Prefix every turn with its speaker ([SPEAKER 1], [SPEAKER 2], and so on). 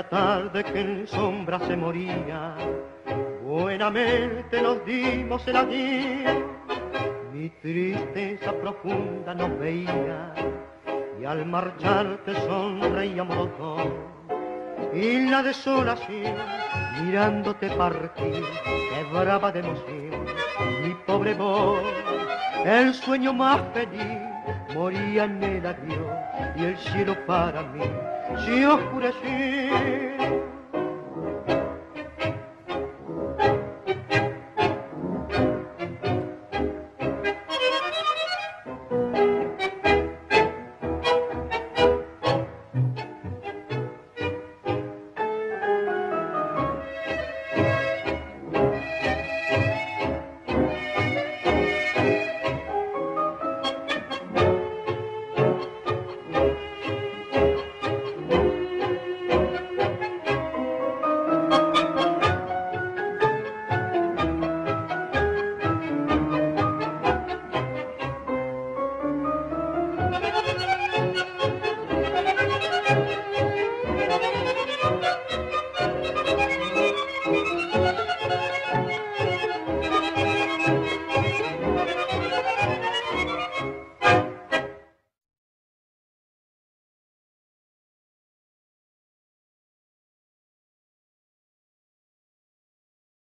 [SPEAKER 1] tarde que en sombra se moría, buenamente nos dimos el adiós. Mi tristeza profunda nos veía y al marcharte sonreíamos los dos. Y la desolación, mirándote partir, quebraba de emoción mi pobre voz. El sueño más feliz moría en el adiós y el cielo para mí se oscureció.